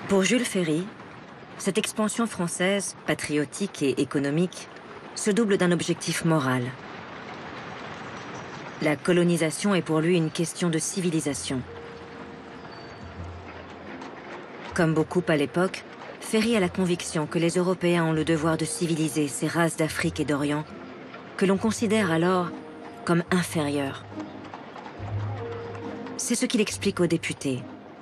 Pour Jules Ferry, cette expansion française, patriotique et économique, se double d'un objectif moral. La colonisation est pour lui une question de civilisation. Comme beaucoup à l'époque, Ferry a la conviction que les Européens ont le devoir de civiliser ces races d'Afrique et d'Orient, que l'on considère alors comme inférieures. C'est ce qu'il explique aux députés.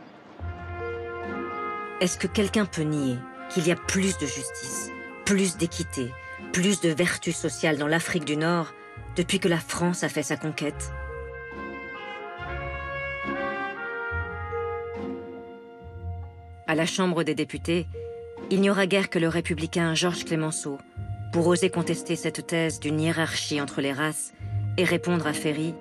Est-ce que quelqu'un peut nier qu'il y a plus de justice, plus d'équité, plus de vertu sociale dans l'Afrique du Nord depuis que la France a fait sa conquête? À la Chambre des députés, il n'y aura guère que le républicain Georges Clemenceau pour oser contester cette thèse d'une hiérarchie entre les races et répondre à Ferry.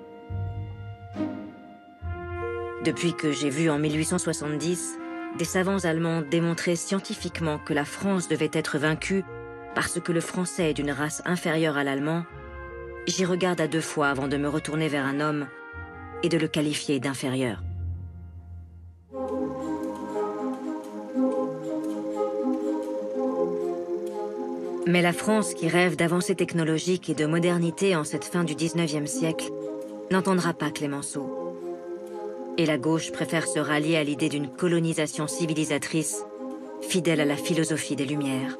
Depuis que j'ai vu en 1870 des savants allemands démontrer scientifiquement que la France devait être vaincue parce que le français est d'une race inférieure à l'allemand, j'y regarde à deux fois avant de me retourner vers un homme et de le qualifier d'inférieur. Mais la France, qui rêve d'avancées technologiques et de modernité en cette fin du 19e siècle, n'entendra pas Clemenceau. Et la gauche préfère se rallier à l'idée d'une colonisation civilisatrice, fidèle à la philosophie des Lumières.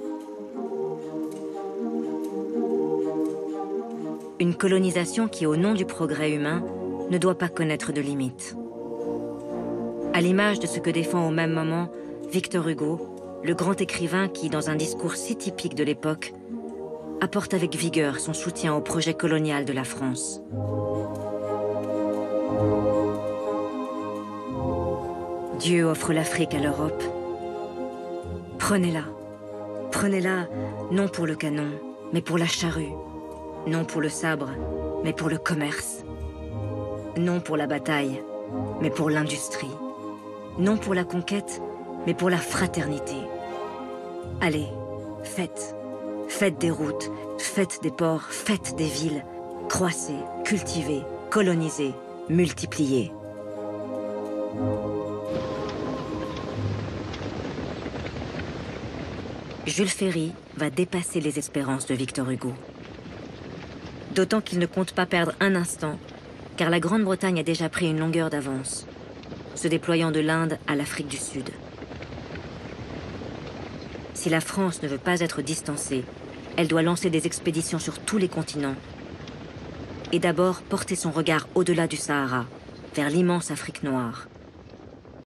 Une colonisation qui, au nom du progrès humain, ne doit pas connaître de limites. À l'image de ce que défend au même moment Victor Hugo, le grand écrivain qui, dans un discours si typique de l'époque, apporte avec vigueur son soutien au projet colonial de la France. Dieu offre l'Afrique à l'Europe. Prenez-la. Prenez-la non pour le canon, mais pour la charrue. Non pour le sabre, mais pour le commerce. Non pour la bataille, mais pour l'industrie. Non pour la conquête, mais pour la fraternité. Allez, faites. Faites des routes, faites des ports, faites des villes. Croissez, cultivez, colonisez, multipliez. Jules Ferry va dépasser les espérances de Victor Hugo. D'autant qu'il ne compte pas perdre un instant, car la Grande-Bretagne a déjà pris une longueur d'avance, se déployant de l'Inde à l'Afrique du Sud. Si la France ne veut pas être distancée, elle doit lancer des expéditions sur tous les continents et d'abord porter son regard au-delà du Sahara, vers l'immense Afrique noire.